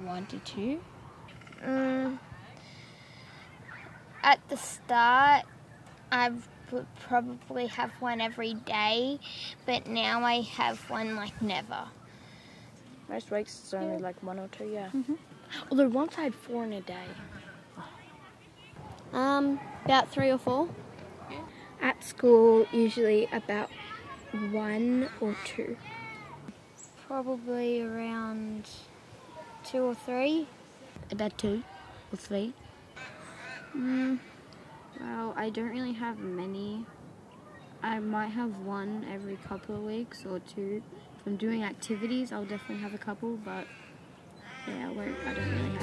1 to 2. At the start, I would probably have one every day, but now I have one like never. Most weeks it's only like 1 or 2, yeah. Although once I had 4 in a day. About 3 or 4. At school, usually about 1 or 2. Probably around 2 or 3. About 2 or 3. Well, I don't really have many. I might have 1 every couple of weeks or 2. If I'm doing activities, I'll definitely have a couple, but yeah, I don't really have